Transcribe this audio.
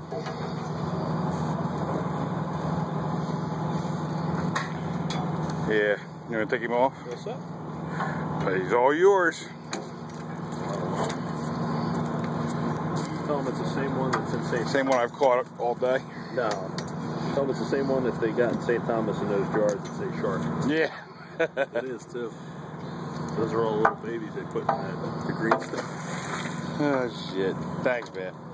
Yeah, you want to take him off? What's up? He's all yours. Tell them it's the same one that's in St. Same one I've caught all day. No. Tell them it's the same one that they got in St. Thomas in those jars that say shark. Yeah. It is too. Those are all little babies they put in the green stuff. Oh shit. Thanks, man.